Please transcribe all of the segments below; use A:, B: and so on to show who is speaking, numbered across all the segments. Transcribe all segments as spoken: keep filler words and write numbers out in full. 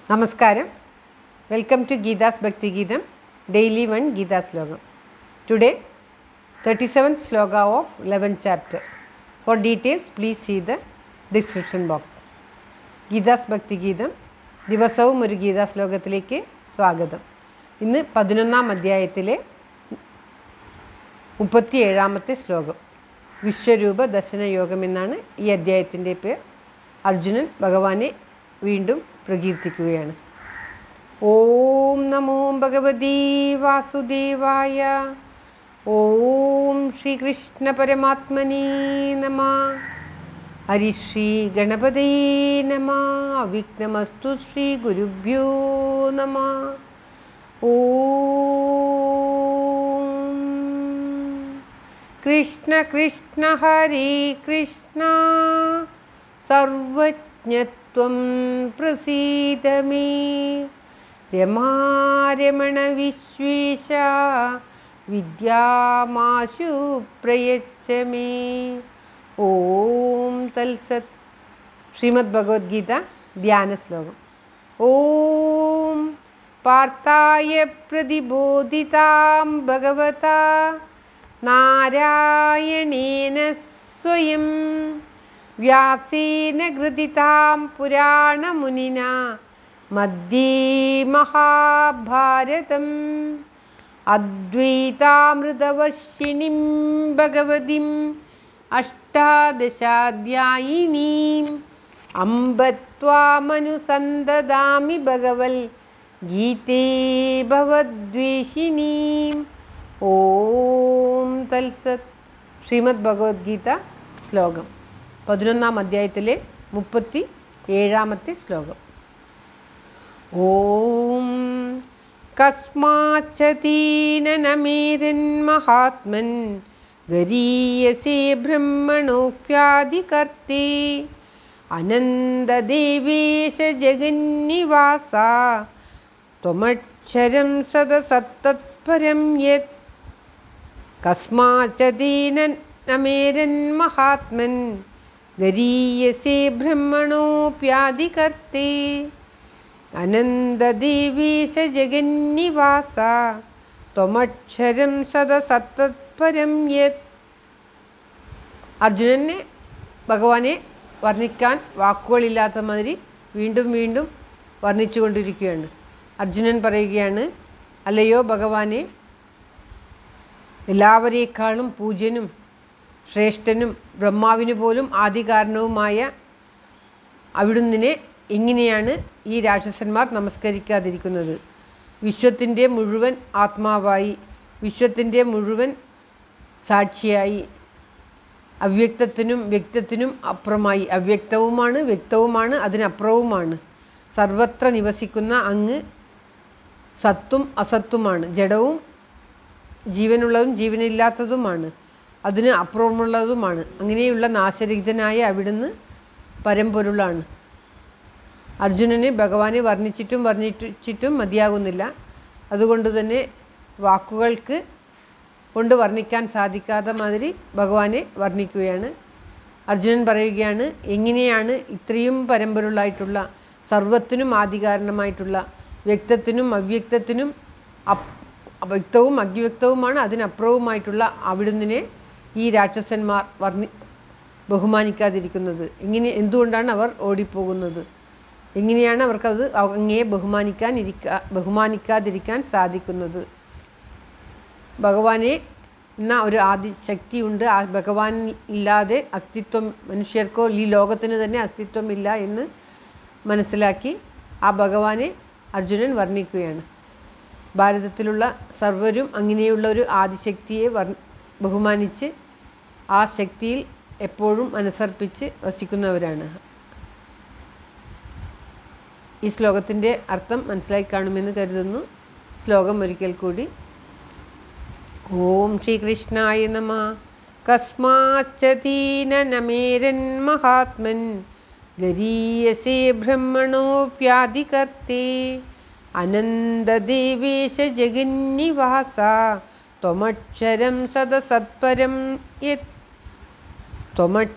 A: Namaskaram. Welcome to Geeta's Bhakti Geetam, Daily One Geeta Slogam. Today, thirty-seventh sloga of eleventh chapter. For details, please see the description box. Geeta's Bhakti Geetam, ദിവസവും ഒരു ഗീതാ ശ്ലോകത്തിലേക്ക് സ്വാഗതം. ഇന്ന് പതിനൊന്നാം അധ്യായത്തിലെ മുപ്പത്തിയേഴാമത്തെ ശ്ലോകം. വിശ്വരൂപ ദർശന യോഗം എന്നാണ് ഈ അധ്യായത്തിൻ്റെ പേർ. അർജുനൻ ഭഗവാനെ വീണ്ടും പ്രകീർത്തിക്കുകയാണ്. ഓം നമോ ഭഗവതി വാസുദേവായ. ഓം ശ്രീകൃഷ്ണ പരമാത്മനേ നമഃ. ഹരി ശ്രീ ഗണപതയേ നമഃ. അവിഘ്നമസ്തു ശ്രീ ഗുരുഭ്യോ നമഃ. ഓം കൃഷ്ണ കൃഷ്ണ ഹരേ കൃഷ്ണ സർവജ്ഞത്വം പ്രസീദ മേ. രമാരമണ വിശ്വേശ വിദ്യാമാശു പ്രയച്ഛ മേ. ഓം തൽസത്. ശ്രീമദ് ഭഗവത്ഗീത ധ്യാന ശ്ലോകം. ഓം പാർത്ഥായ പ്രതിബോധിതാം ഭഗവതാ നാരായണേന സ്വയം വ്യാസേന ഘൃതിതാം പുരാണമുനിന മധ്യേ മഹാഭാരതം അദ്വൈതാമൃതവർഷിണീം ഭഗവതീം അഷ്ടാദശാധ്യായിനീം അംബ ത്വാമനുസന്തദാമി ഭഗവൽ ഗീതേ ഭവദ്വേഷിണീം. ഓം തൽസത്. ശ്രീമദ് ഭഗവത്ഗീത ശ്ലോകം പതിനൊന്നാം അധ്യായത്തിലെ മുപ്പത്തി ഏഴാമത്തെ ശ്ലോകം. ഓം കസ്മാച്ചതീനമേരൻ മഹാത്മൻ ഗരീയസേ ബ്രഹ്മണോപ്യാദികർത്തേ അനന്തദേവേശ ജഗന്നിവാസ ത്വമക്ഷരം സദസത്തത്പരം യത്. കസ്മാച്ചതീനമേരൻ മഹാത്മൻ ഗരീയസേ ബ്രഹ്മണോപ്യാദികർത്തേ അനന്തദേവേശ ജഗന്നിവാസ ത്വമക്ഷരം സദസത്തത്പരം യത്. അർജുനനെ ഭഗവാനെ വർണ്ണിക്കാൻ വാക്കുകളില്ലാത്ത മാതിരി വീണ്ടും വീണ്ടും വർണ്ണിച്ചു കൊണ്ടിരിക്കുകയാണ്. അർജുനൻ പറയുകയാണ്, അല്ലയോ ഭഗവാനെ, എല്ലാവരേക്കാളും പൂജ്യനും ശ്രേഷ്ഠനും ബ്രഹ്മാവിന് പോലും ആദികാരണവുമായ അവിടുന്നിനെ എങ്ങനെയാണ് ഈ രാക്ഷസന്മാർ നമസ്കരിക്കാതിരിക്കുന്നത്? വിശ്വത്തിൻ്റെ മുഴുവൻ ആത്മാവായി, വിശ്വത്തിൻ്റെ മുഴുവൻ സാക്ഷിയായി, അവ്യക്തത്തിനും വ്യക്തത്തിനും അപ്പുറമായി, അവ്യക്തവുമാണ് വ്യക്തവുമാണ് അതിനപ്പുറവുമാണ്, സർവത്ര നിവസിക്കുന്ന അങ്ങ് സത്തും അസത്തുമാണ്, ജഡവും ജീവനുള്ളതും ജീവനില്ലാത്തതുമാണ്, അതിന് അപ്പുറമുള്ളതുമാണ്. അങ്ങനെയുള്ള നാശരഹിതനായ അവിടുന്ന് പരമ്പൊരുളാണ്. അർജുനന് ഭഗവാനെ വർണ്ണിച്ചിട്ടും വർണ്ണിച്ചിട്ടും മതിയാകുന്നില്ല. അതുകൊണ്ട് തന്നെ വാക്കുകൾക്ക് കൊണ്ട് വർണ്ണിക്കാൻ സാധിക്കാത്ത മാതിരി ഭഗവാനെ വർണ്ണിക്കുകയാണ്. അർജുനൻ പറയുകയാണ്, എങ്ങനെയാണ് ഇത്രയും പരമ്പൊരുളായിട്ടുള്ള, സർവത്തിനും ആദികാരണമായിട്ടുള്ള, വ്യക്തത്തിനും അവ്യക്തത്തിനും വ്യക്തവും അവ്യക്തവുമാണ് അതിനപ്പുറവുമായിട്ടുള്ള അവിടുന്നിനെ ഈ രാക്ഷസന്മാർ വർണ്ണി ബഹുമാനിക്കാതിരിക്കുന്നത്? ഇങ്ങനെ എന്തുകൊണ്ടാണ് അവർ ഓടിപ്പോകുന്നത്? എങ്ങനെയാണ് അവർക്കത് അങ്ങയെ ബഹുമാനിക്കാൻ ഇരിക്കാ ബഹുമാനിക്കാതിരിക്കാൻ സാധിക്കുന്നത്? ഭഗവാനെ എന്ന ഒരു ആദിശക്തിയുണ്ട്. ആ ഭഗവാൻ ഇല്ലാതെ അസ്തിത്വം മനുഷ്യർക്കോ ഈ ലോകത്തിന് തന്നെ അസ്തിത്വമില്ല എന്ന് മനസ്സിലാക്കി ആ ഭഗവാനെ അർജുനൻ വർണ്ണിക്കുകയാണ്. ഭാരതത്തിലുള്ള സർവരും അങ്ങനെയുള്ള ഒരു ആദിശക്തിയെ വർ ബഹുമാനിച്ച് ആ ശക്തിയിൽ എപ്പോഴും മനസ്സർപ്പിച്ച് വസിക്കുന്നവരാണ്. ഈ ശ്ലോകത്തിൻ്റെ അർത്ഥം മനസ്സിലായി കാണുമെന്ന് കരുതുന്നു. ശ്ലോകം ഒരിക്കൽ കൂടി. ഓം ശ്രീകൃഷ്ണായ നമഃ. കസ്മാച്ചതീനമേരൻ മഹാത്മൻ ഗരീയസേ ബ്രഹ്മണോപ്യാദികർത്തേ അനന്തദേവേശ ജഗന്നിവാസ ത്വമക്ഷരം സദസത്പരം യത്.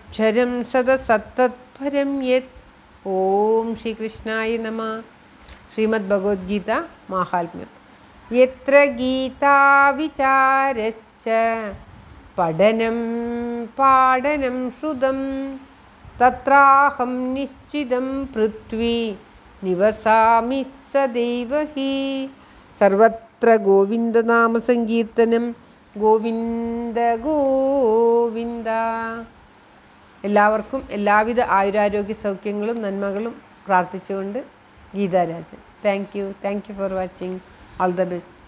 A: ത്വമക്ഷരം സദസത്തത്പരം യത്. ഓം ശ്രീകൃഷ്ണായ നമഃ. ശ്രീമദ് ഭഗവത്ഗീത മാഹാത്മ്യം. യത്ര ഗീതാ വിചാരശ്ച പഠനം പാഠനം ശ്രുതം തത്രാഹം നിശ്ചിതം പൃഥ്വി നിവസാമി സദൈവ ഹി. സർവത്ര ഗോവിന്ദനാമ സങ്കീർത്തനം. ഗോവിന്ദ ഗോവിന്ദ. എല്ലാവർക്കും എല്ലാവിധ ആയുരാരോഗ്യ സൗഖ്യങ്ങളും നന്മകളും പ്രാർത്ഥിച്ചുകൊണ്ട് Geetharajan. Thank you thank you for watching. All the best.